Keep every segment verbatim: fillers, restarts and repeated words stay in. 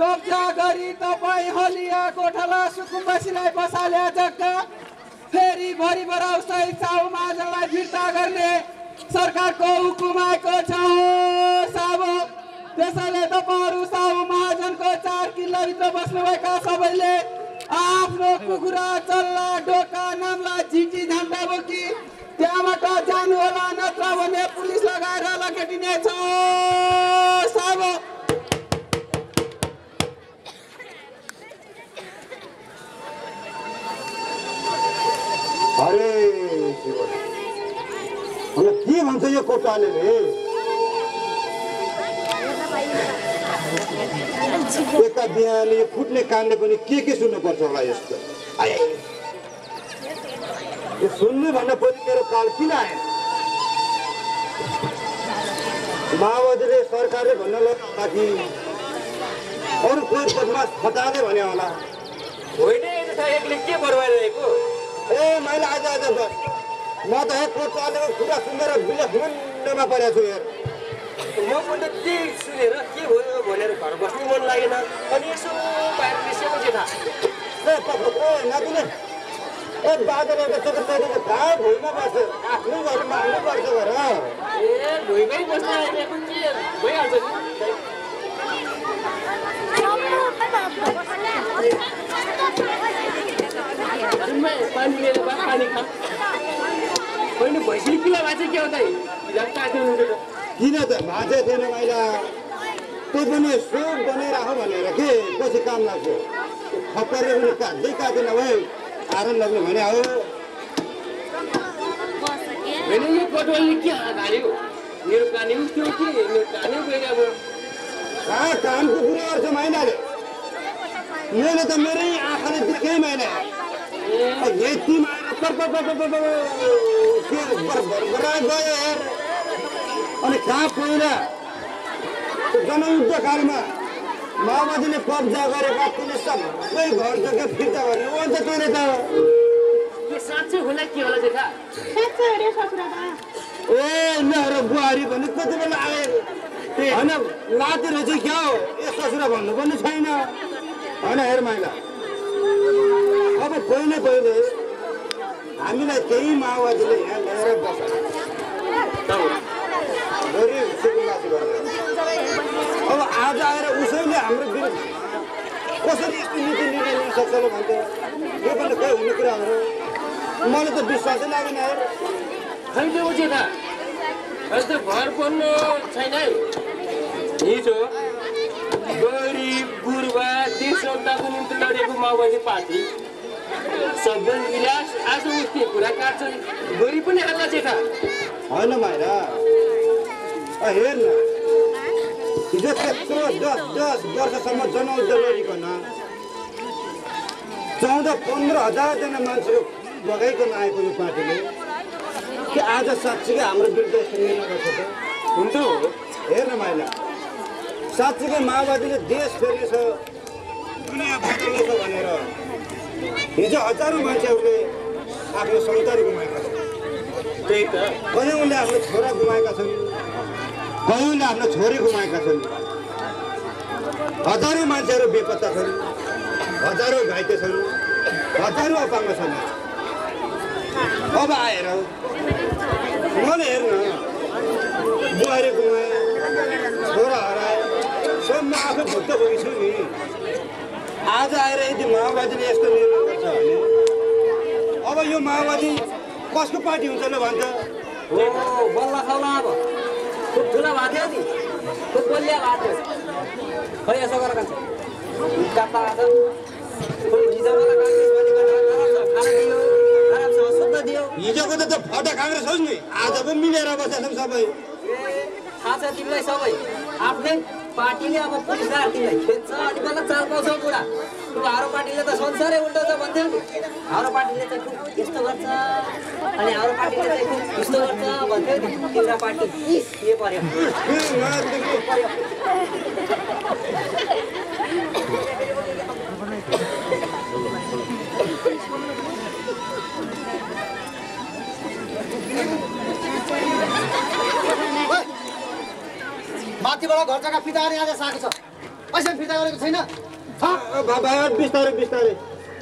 कब्जा गरी तपाईँ हलिया कोठला सुकुम्बासीलाई बसाले जग्गा फेरि भरि बराउ सहित साहु महाजनलाई फिर्ता गर्ने सरकारको हुकुम आएको छ साहब। त्यसैले तपाईँहरू साहु महाजनको चार किल्लाभित्र बस्नुभएका सबैले आफ्नो कुखुरा चल्ला डोका नाम्ला झिटी झन्डा बोकी त्यहाँबाट जानु होला, नत्र भने पुलिस लगाएर लखेटिनेछ साहब। अरे के भन्छ यो कोटाले एका बिहानले यो फुट्ने कानले पनि के के सुन्नुपर्छ होला यस्तो। यो सुन्नु भन्दा पनि मेरो काल किन आएन? माओवादीले सरकारले भन्न लाग्ला कि अरू कोही बदमास फटाले भने होला। होइन एक्लै के बरबाइरहेको? ए मैले आज आज म त कोटालेको खुट्टा सुनेर बिलखुन्डमा परेको छु यार। म पनि के सुनेर के भयो भनेर घर बस्नु मन लागेन, अनि यसो बाहिर निस्केको चाहिँ थाहा नातिले ए बादल एउटा सेक्रेटरीको कहाँ भुइँमा बस्छ, आफ्नै घरमा हाल्नु पर्छ घर। ए भुइँमै बस्न आइरहेको के भइहाल्छ नि। पानी लिएर बा पानी खा। होइन भैँसीले किन भाँचे के हो त? किन त भाँचे थिएन मैला, त्यो पनि सोक बनाइराख भनेर के पछि काम लाग्थ्यो। खप्परले पनि काट्दै काटेन भाइ आरन लाग्नु भने हो। होइन यो कटुवाले के हाल्यो? मेरो कानै त्यो के मेरो कानै गएर अब कहाँ कामको कुरा गर्छ मैनाले? मैले त मेरै आँखाले देखेँ मैना यति बरा गयो हेर। अनि कहाँ पहिला जनयुद्धकालमा माओवादीले कब्जा गरेका तिनी सबै घर जग्गा फिर्ता गर्ने हो नि त तैँले त। के साँच्चै होला के होला देखा? साँच्चै अरे ससुरा ए मेरो बुहारी भने कति बेला आए होइन लाते रहेछ क्या हो? ए ससुरा भन्नु पनि छैन होइन। हेर माइला अब पहिले पहिले हामीलाई त्यही माओवादीले यहाँ ल्याएर बसाल्यो गरिब सुकुम्बासी गरेर। अब आज आएर उसैले हाम्रो विरुद्ध कसरी यस्तो नीति निर्णय लिन सक्छ भन्छ? यो पनि खै हुने कुराहरू मलाई त विश्वासै लागेन हेर। खै त्यो चाहिँ था अहिले त घर बन्नु छैन है। हिजो गरिब गुरुबा देश जनताको निम्ति लडेको माओवादी पार्टी सबै विलास आज उसले कुरा काट्छ गरी पनि हाल्ला चाहिँ था होइन माइरा। हेर न हिजो त्यत्रो दस दस वर्षसम्म जनयुद्ध लडिकन चौध पन्ध्र हजारजना मान्छेको बगाइकन आएको यो पार्टीले कि आज साँच्चीकै हाम्रो विरुद्ध यस्तो निर्णय गर्छ त? हुन्छ हो। हेर न माइला साँच्चीकै माओवादीले देश फेर्नेछ दुनियाँ बदल्नेछ भनेर हिजो हजारौँ मान्छेहरूले आफ्नो सन्तान गुमाएका छन्। त्यही त कयौँले आफ्नो छोरा गुमाएका छन्, कयौँले आफ्नो छोरी गुमाएका छन्। हजारौँ मान्छेहरू बेपत्ता छन्, हजारौँ घाइते छन्, हजारौँ अपाङ्ग छन्। अब आएर मैले हेर्न बुहारी गुमाएँ, छोरा हराए, सब म आफै भुक्तभोगी छु नि। आज आएर यदि माओवादीले यस्तो निर्णय गर्छ भने अब यो माओवादी कसको पार्टी हुन्छ ल भन्छ? हो बल्ल खाउला अब खुब ठुला भएको थियो नि खुब बलिया भएको थियो। खै यसो गरेर खान्छ काट्दा आएको हिजोवाला काङ्ग्रेस सुत्न दियो। हिजोको त फटा काङ्ग्रेस होस् नि, आज पो मिलेर बसेका छौँ सबै। थाहा छ तिमीलाई सबै आफ्नै पार्टीले अब पुलिसदार तिमीलाई खेद्छ अनि बेला चाल पाउँछौ कुरा। हाम्रो पार्टीले त संसारै उल्टो छ भन्थ्यो नि। हाम्रो पार्टीले चाहिँ खुब यस्तो गर्छ अनि हाम्रो पार्टीले चाहिँ खुब यस्तो गर्छ भन्थ्यो नि। तिम्रो पार्टी के पर्यो पर्यो माथिबाट घर जग्गा फिताउने आदेश आएको छ। पैसा फिर्ता गरेको छैन बाबा बिस्तारै बिस्तारै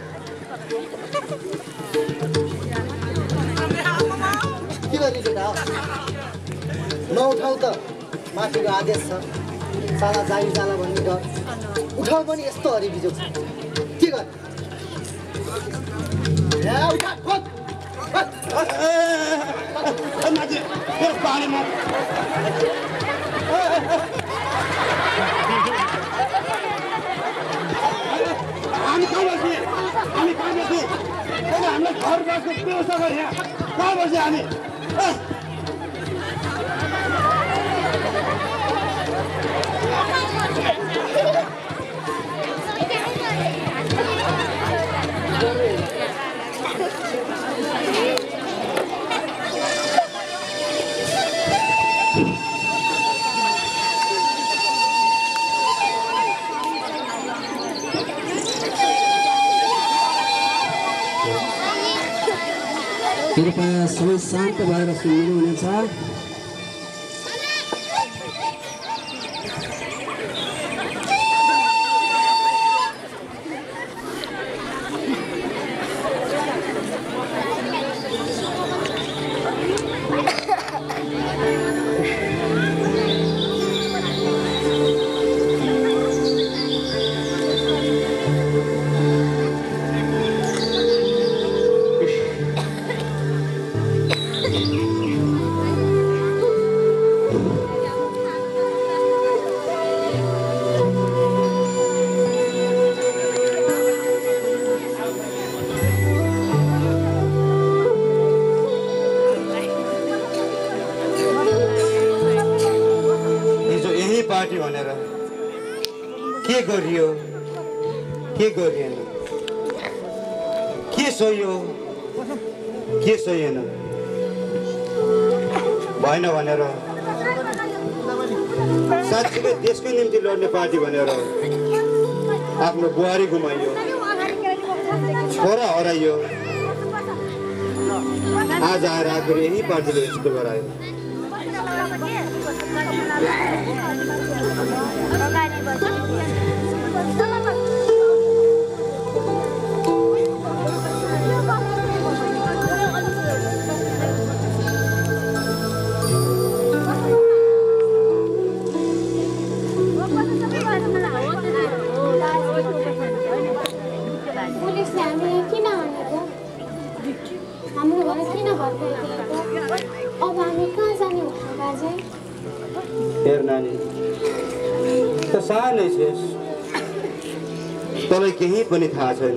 के गर्ने केटा हो नउठाउ त माथिको आदेश छ साला जाई जाला भन्ने डर उठाउ पनि यस्तो हरिबिजोग छ के गर्ने उठा खोज माथि मेरो पानीमा हामी कहाँ बस्ने हामी कहाँ बस्ने हामीलाई घर बस्ने व्यवस्था गरे यहाँ कहाँ बस्ने हामी कृपया सबै शान्त भएर सुन्नुहुनेछ पार्टी भनेर के गरियो के गरिएन के सहियो के सहिएन भएन भनेर साँच्चीकै देशकै निम्ति लड्ने पार्टी भनेर आफ्नो बुहारी गुमाइयो छोरा हराइयो आज आएर आखिर यही पार्टीले यस्तो गरायो पुलिसले हामीलाई किन भनेको हाम्रो घर किन भत्काइदिएको अब हामी कहाँ जाने हो बाजे हेर नानी त सानै छेस तँलाई केही पनि थाहा छैन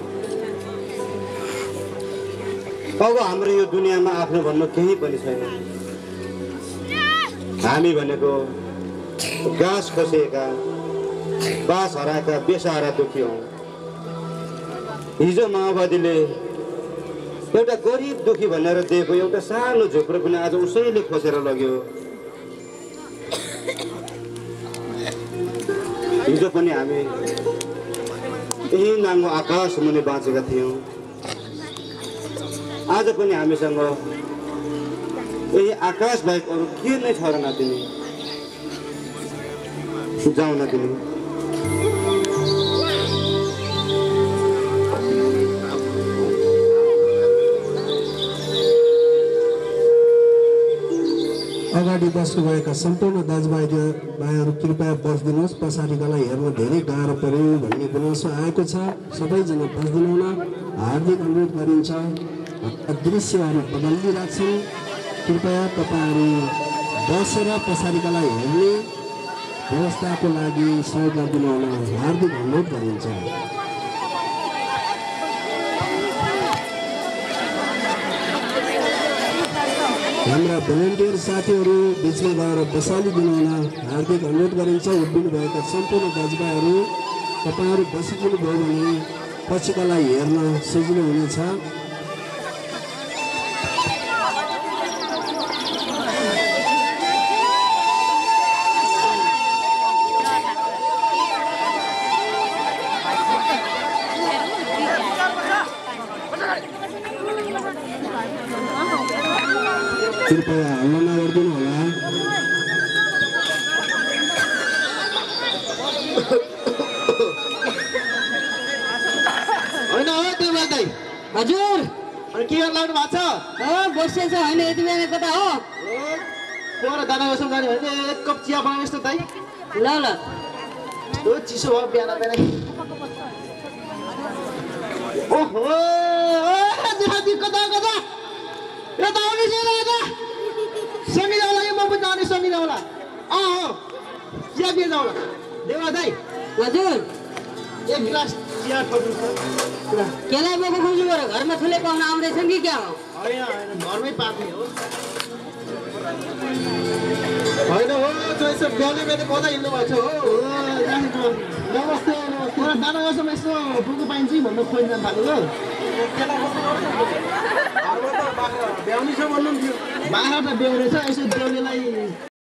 अब हाम्रो यो दुनियाँमा आफ्नो भन्नु केही पनि छैन हामी भनेको घाँस खसिएका बास हराएका बेसहारा दुखी हौँ हिजो माओवादीले एउटा गरिब दुखी भनेर दिएको एउटा सानो झोप्रो पनि आज उसैले खोसेर लग्यो हिजो पनि हामी यही नाङ्गो आकाश मुनि बाँचेका थियौँ आज पनि हामीसँग यही आकाश बाहेक अरू के नै छ र नातिनी जाउँ नातिनी अगाडि बस्नुभएका सम्पूर्ण दाजुभाइ भाइहरू कृपया बस्दिनुहोस् पछाडिकालाई हेर्न धेरै गाह्रो पर्यो भन्ने गुनासो आएको छ सबैजना बस्दिनु हुन हार्दिक अनुरोध गरिन्छ दृश्यहरू बदलिरहेछन् कृपया तपाईँहरू बसेर पछाडिकालाई हेर्ने व्यवस्थाको लागि सहयोग गरिदिनु हुन हार्दिक अनुरोध गरिन्छ हाम्रा भोलिन्टियर साथीहरू बिचमा गएर बसालिदिनु हुन हार्दिक अनुरोध गरिन्छ उभिनुभएका सम्पूर्ण दाजुभाइहरू तपाईँहरू बसिदिनु भयो भने पछिकालाई हेर्न सजिलो हुनेछ कृपया हल्ला नगरिदिनु होला हजुर अनि के गर्न लाग्नु भएको छ हो बसेछ होइन यति बेला कता हो पर दाना कसो जाने भने एक कप चिया बनाउनु यस्तो दाइ ल ल त्यो चिसो भयो बिहान बिहान ओहो जिहादी कता कता यता आउने छैन यता सँगै जाउँला कि म पनि जाने सँगै जाउँला अँ हो चिया पिए जाउँला देउला दाइ हजुर एक गिलास चिया ठोक्नु छ केलाई बोको खोज्नु पर्यो घरमा ठुलै पाहुना आउँदैछन् कि क्या हो होइन होइन घरमै पार्ने हो होइन हो त्यो यसो बिहानै बिहानै कता हिँड्नु भएको छ हो नमस्ते नमस्ते दाना कसम यसो पुग्नु पाइन्छ कि भन्नु खोज्न थाल्यो ब्याउनी छ भन्नु थियो बाह्रवटा बेहुरे छ यसो बेहुलीलाई